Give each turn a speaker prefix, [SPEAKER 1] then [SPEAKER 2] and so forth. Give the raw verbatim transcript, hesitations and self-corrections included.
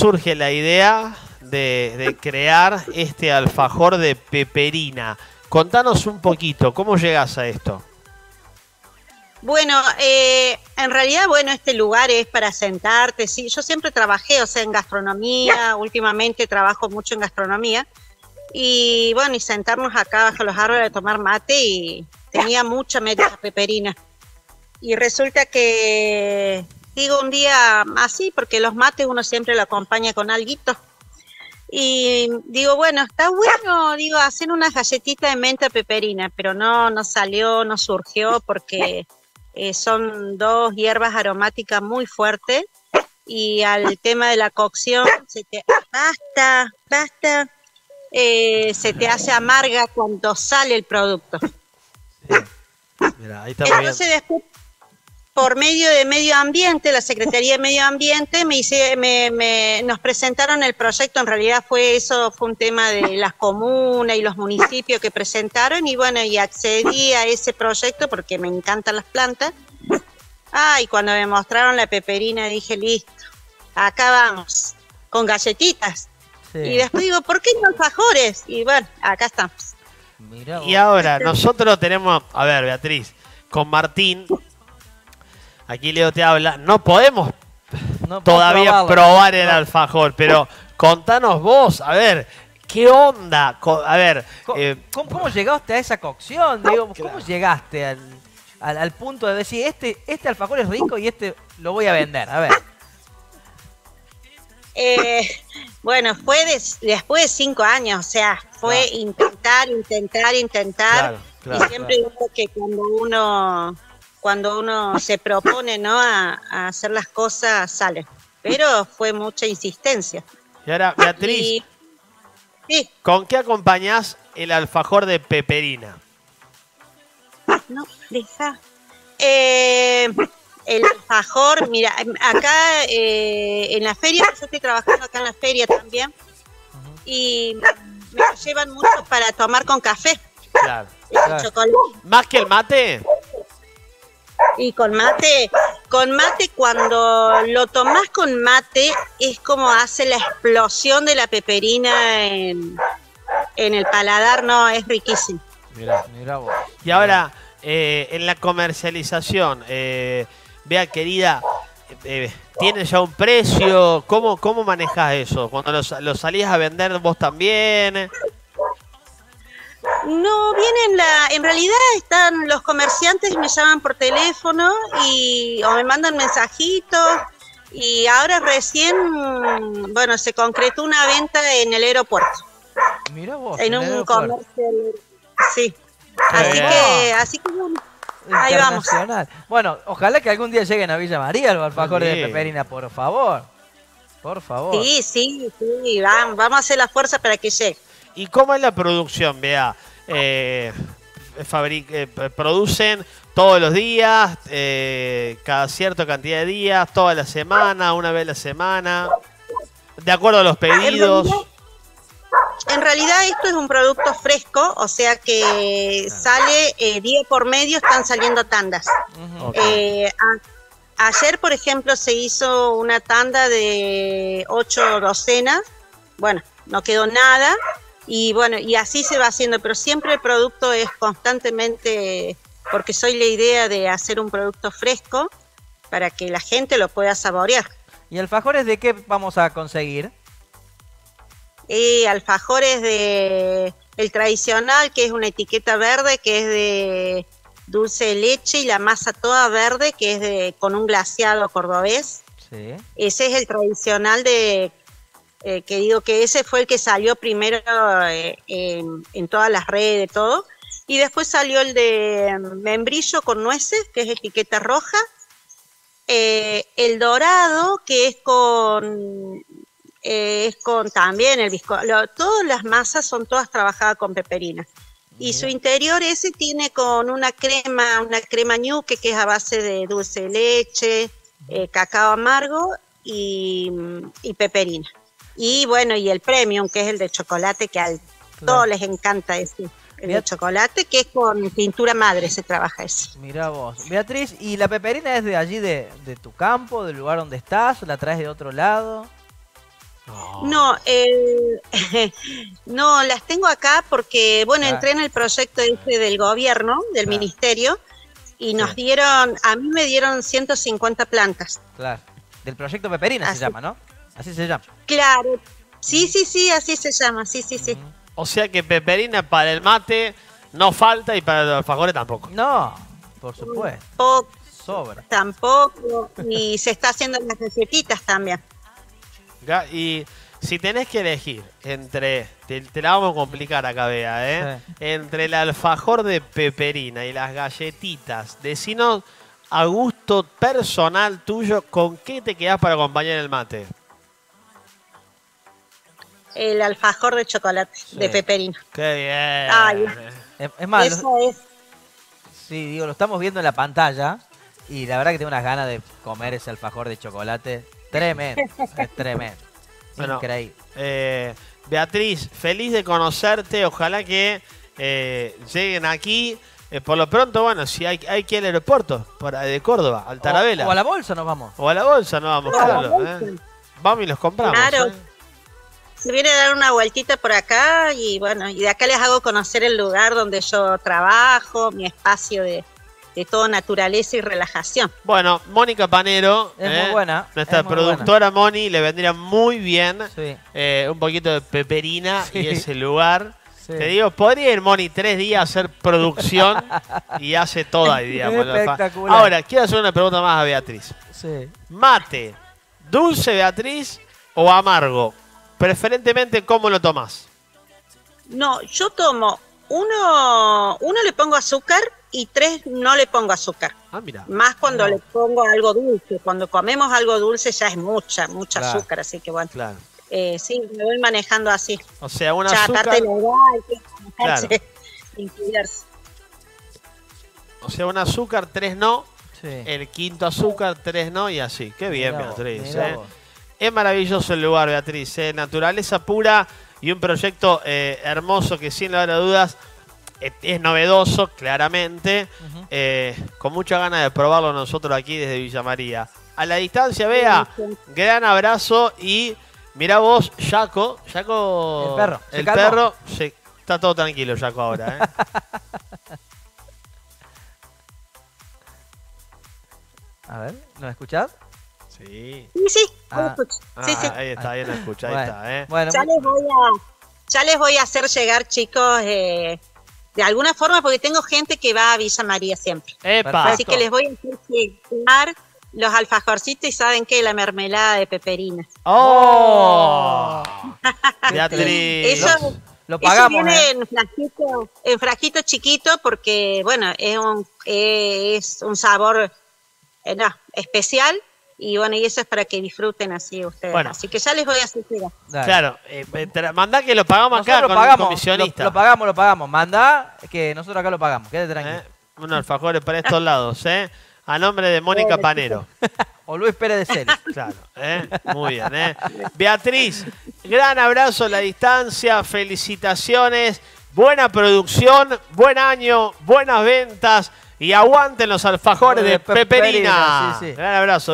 [SPEAKER 1] surge la idea de, de crear este alfajor de peperina? Contanos un poquito, ¿cómo llegás a esto?
[SPEAKER 2] Bueno, eh, en realidad, bueno, este lugar es para sentarte. Sí, yo siempre trabajé, o sea, en gastronomía. Últimamente trabajo mucho en gastronomía. Y bueno, y sentarnos acá bajo los árboles a tomar mate, y tenía mucha media peperina. Y resulta que, digo, un día así, porque los mates uno siempre lo acompaña con alguito. Y digo, bueno, está bueno, digo, hacer unas galletitas de menta peperina, pero no, no salió, no surgió, porque eh, son dos hierbas aromáticas muy fuertes, y al tema de la cocción, se te, basta, basta, eh, se te hace amarga cuando sale el producto.
[SPEAKER 1] Sí. Mirá, ahí está.
[SPEAKER 2] Entonces después, por medio de Medio Ambiente, la Secretaría de Medio Ambiente, me hice, me, me, nos presentaron el proyecto. En realidad fue eso, fue un tema de las comunas y los municipios que presentaron, y bueno, y accedí a ese proyecto porque me encantan las plantas. Ah, y cuando me mostraron la peperina dije, listo, acá vamos, con galletitas. Sí. Y después digo, ¿por qué no alfajores? Y bueno, acá estamos.
[SPEAKER 1] Mirá vos. Y ahora, nosotros tenemos, a ver, Beatriz, con Martín, aquí Leo te habla, no podemos no todavía probar el no. alfajor, pero contanos vos, a ver, ¿qué onda? A ver,
[SPEAKER 3] ¿Cómo,
[SPEAKER 1] eh,
[SPEAKER 3] ¿cómo, ¿cómo llegaste a esa cocción? Digo, ¿cómo claro. llegaste al, al, al punto de decir, este, este alfajor es rico y este lo voy a vender? A ver.
[SPEAKER 2] Eh, bueno, fue de, después de cinco años, o sea, fue claro. intentar, intentar, intentar, claro, claro, y siempre claro. digo que cuando uno... cuando uno se propone, ¿no?, a, a hacer las cosas, sale. Pero fue mucha insistencia.
[SPEAKER 1] Y ahora, Beatriz, y, sí. ¿con qué acompañás el alfajor de peperina?
[SPEAKER 2] No, deja. Eh, el alfajor, mira, acá eh, en la feria, yo estoy trabajando acá en la feria también, uh-huh. y me lo llevan mucho para tomar con café.
[SPEAKER 1] Claro. claro. Chocolate. ¿Más que el mate?
[SPEAKER 2] Y con mate, con mate, cuando lo tomás con mate, es como hace la explosión de la peperina en, en el paladar, no, es riquísimo.
[SPEAKER 1] Mirá, mirá vos. Y ahora, eh, en la comercialización, eh, Bea querida, eh, ¿tiene ya un precio? ¿Cómo, cómo manejás eso? Cuando lo, lo salís a vender vos también...
[SPEAKER 2] No, vienen la, en realidad están los comerciantes, me llaman por teléfono y o me mandan mensajitos, y ahora recién, bueno, se concretó una venta en el aeropuerto.
[SPEAKER 3] Mira vos.
[SPEAKER 2] En un comercio, sí. Así que, así que bueno, ahí vamos.
[SPEAKER 3] Bueno, ojalá que algún día lleguen a Villa María los alfajores sí. de peperina, por favor. Por favor.
[SPEAKER 2] Sí, sí, sí, vamos, vamos a hacer la fuerza para que llegue.
[SPEAKER 1] ¿Y cómo es la producción, Bea? Eh, eh, ¿Producen todos los días, eh, cada cierta cantidad de días, toda la semana, una vez a la semana? ¿De acuerdo a los pedidos?
[SPEAKER 2] En realidad, en realidad esto es un producto fresco, o sea que sale eh, día por medio, están saliendo tandas. Uh-huh. okay. eh, a, ayer, por ejemplo, se hizo una tanda de ocho docenas. Bueno, no quedó nada. Y bueno, y así se va haciendo, pero siempre el producto es constantemente, porque soy la idea de hacer un producto fresco para que la gente lo pueda saborear.
[SPEAKER 3] ¿Y alfajores de qué vamos a conseguir?
[SPEAKER 2] Y alfajores de el tradicional, que es una etiqueta verde, que es de dulce de leche, y la masa toda verde, que es de con un glaseado cordobés. Sí. Ese es el tradicional de... Eh, que digo que ese fue el que salió primero eh, en, en todas las redes, todo. Y después salió el de membrillo con nueces, que es etiqueta roja. Eh, el dorado, que es con, eh, es con también el bizcocho. Todas las masas son todas trabajadas con peperina. Y Mira. Su interior ese tiene con una crema, una crema ñuque, que es a base de dulce de leche, eh, cacao amargo y, y peperina. Y bueno, y el premium, que es el de chocolate, que a claro. todos les encanta ese. El Beat... de chocolate, que es con pintura madre, se trabaja ese.
[SPEAKER 3] Mirá vos. Beatriz, ¿y la peperina es de allí, de, de tu campo, del lugar donde estás? ¿La traes de otro lado?
[SPEAKER 1] No.
[SPEAKER 2] No, eh, no, las tengo acá porque, bueno,
[SPEAKER 3] Claro.
[SPEAKER 2] entré en el proyecto este del gobierno, del
[SPEAKER 3] Claro.
[SPEAKER 2] ministerio, y nos
[SPEAKER 3] Sí.
[SPEAKER 2] dieron, a mí me dieron ciento cincuenta plantas.
[SPEAKER 3] Claro. Del proyecto Peperina
[SPEAKER 2] Así.
[SPEAKER 3] se llama, ¿no? Así se llama.
[SPEAKER 2] Claro, sí, sí, sí, así se llama, sí, sí, sí.
[SPEAKER 3] Ujú.
[SPEAKER 1] O sea que peperina para el mate no falta y para los alfajores tampoco.
[SPEAKER 3] No, por supuesto.
[SPEAKER 2] Poco,
[SPEAKER 3] Sobra.
[SPEAKER 2] tampoco, y se está haciendo las recetitas también.
[SPEAKER 1] Ga- Y si tenés que elegir entre, te, te la vamos a complicar acá, Bea, ¿eh?
[SPEAKER 3] Sí.
[SPEAKER 1] Entre el alfajor de peperina y las galletitas, decinos a gusto personal tuyo, ¿con qué te quedás para acompañar el mate?
[SPEAKER 2] El alfajor de chocolate,
[SPEAKER 3] Sí.
[SPEAKER 2] de peperina.
[SPEAKER 1] Qué bien.
[SPEAKER 2] Ay.
[SPEAKER 3] Es, es más, lo-
[SPEAKER 2] Eso es.
[SPEAKER 3] sí, digo, lo estamos viendo en la pantalla y la verdad que tengo unas ganas de comer ese alfajor de chocolate. Tremendo, es tremendo.
[SPEAKER 1] Bueno,
[SPEAKER 3] Increíble.
[SPEAKER 1] Eh, Beatriz, feliz de conocerte. Ojalá que eh, lleguen aquí. Eh, por lo pronto, bueno, si hay, hay que ir al aeropuerto para, de Córdoba, al Tarabela.
[SPEAKER 3] O, o a la bolsa nos vamos.
[SPEAKER 1] O a la bolsa, no vamos,
[SPEAKER 2] O a la
[SPEAKER 1] claro.
[SPEAKER 2] bolsa.
[SPEAKER 1] ¿eh? Vamos y los compramos.
[SPEAKER 2] Claro.
[SPEAKER 1] ¿eh?
[SPEAKER 2] Se viene a dar una vueltita por acá y bueno, y de acá les hago conocer el lugar donde yo trabajo, mi espacio de, de todo naturaleza y relajación.
[SPEAKER 1] Bueno, Mónica Panero,
[SPEAKER 3] Es
[SPEAKER 1] ¿eh?
[SPEAKER 3] muy buena,
[SPEAKER 1] nuestra
[SPEAKER 3] es muy
[SPEAKER 1] productora Moni, le vendría muy bien
[SPEAKER 3] Sí.
[SPEAKER 1] eh, un poquito de peperina
[SPEAKER 3] Sí.
[SPEAKER 1] y ese lugar.
[SPEAKER 3] Sí.
[SPEAKER 1] Te digo, podría ir Moni tres días a hacer producción y hace toda, digamos.
[SPEAKER 3] Espectacular.
[SPEAKER 1] Ahora, quiero hacer una pregunta más a Beatriz.
[SPEAKER 3] Sí.
[SPEAKER 1] Mate, dulce, Beatriz, o amargo. Preferentemente, ¿cómo lo tomás?
[SPEAKER 2] No, yo tomo uno, uno le pongo azúcar y tres no le pongo azúcar.
[SPEAKER 1] Ah, mira.
[SPEAKER 2] Más cuando
[SPEAKER 3] No.
[SPEAKER 2] le pongo algo dulce. Cuando comemos algo dulce ya es mucha, mucha
[SPEAKER 3] Claro.
[SPEAKER 2] azúcar, así que bueno.
[SPEAKER 1] Claro.
[SPEAKER 2] Eh, sí, me voy manejando así.
[SPEAKER 1] O sea, un
[SPEAKER 2] Ya,
[SPEAKER 1] azúcar.
[SPEAKER 2] aparte la edad, hay que manejarse,
[SPEAKER 1] Claro.
[SPEAKER 2] sin cuidarse.
[SPEAKER 1] O sea, un azúcar, tres no.
[SPEAKER 3] Sí.
[SPEAKER 1] El quinto azúcar, tres no y así. Qué bien,
[SPEAKER 3] Mirá vos,
[SPEAKER 1] Beatriz.
[SPEAKER 3] mirá
[SPEAKER 1] ¿eh?
[SPEAKER 3] vos.
[SPEAKER 1] Es maravilloso el lugar, Beatriz. ¿eh? Naturaleza pura y un proyecto eh, hermoso que sin lugar a dudas eh, es novedoso, claramente.
[SPEAKER 3] Ujú.
[SPEAKER 1] eh, con mucha ganas de probarlo nosotros aquí desde Villa María. A la distancia, Bea, gran abrazo y mirá vos, Jaco. Jaco,
[SPEAKER 3] El perro, se
[SPEAKER 1] El
[SPEAKER 3] calmó.
[SPEAKER 1] perro, se- está todo tranquilo, Jaco, ahora. ¿eh?
[SPEAKER 3] A ver, ¿nos escuchás?
[SPEAKER 1] Sí.
[SPEAKER 2] Sí, sí,
[SPEAKER 3] Ah.
[SPEAKER 2] lo escucho. Sí,
[SPEAKER 1] Ah,
[SPEAKER 2] sí.
[SPEAKER 1] ahí está, ahí lo escucha, ahí
[SPEAKER 3] Bueno,
[SPEAKER 1] está. ¿eh?
[SPEAKER 3] bueno,
[SPEAKER 2] Ya les voy a, ya les voy a hacer llegar, chicos, eh, de alguna forma, porque tengo gente que va a Villa María siempre.
[SPEAKER 1] ¡Epa!
[SPEAKER 3] Perfecto.
[SPEAKER 2] Así que les voy a hacer llegar los alfajorcitos y saben que la mermelada de peperina.
[SPEAKER 1] ¡Oh! Beatriz.
[SPEAKER 2] Eso,
[SPEAKER 3] lo
[SPEAKER 2] eso
[SPEAKER 3] pagamos.
[SPEAKER 2] viene
[SPEAKER 3] ¿eh?
[SPEAKER 2] en frasquito, en frasquito chiquito porque, bueno, es un, es un sabor eh, no, especial y bueno, y eso es para que disfruten así ustedes.
[SPEAKER 1] Bueno.
[SPEAKER 2] Así que ya les voy a hacer llegar.
[SPEAKER 3] Dale.
[SPEAKER 1] Claro, eh, tra- mandá que lo pagamos acá
[SPEAKER 3] Nosotros
[SPEAKER 1] con
[SPEAKER 3] pagamos,
[SPEAKER 1] el comisionista.
[SPEAKER 3] Lo, lo pagamos, lo pagamos. Mandá que nosotros acá lo pagamos. Quédate tranquilo.
[SPEAKER 1] ¿Eh? Unos alfajores para estos lados, ¿eh? A nombre de Mónica Panero.
[SPEAKER 3] O Luis Pérez de Celis.
[SPEAKER 1] Claro, ¿eh? Muy bien, ¿eh? Beatriz, gran abrazo a la distancia, felicitaciones, buena producción, buen año, buenas ventas y aguanten los alfajores de
[SPEAKER 3] De peperina,
[SPEAKER 1] peperina.
[SPEAKER 3] sí, sí.
[SPEAKER 1] Gran abrazo.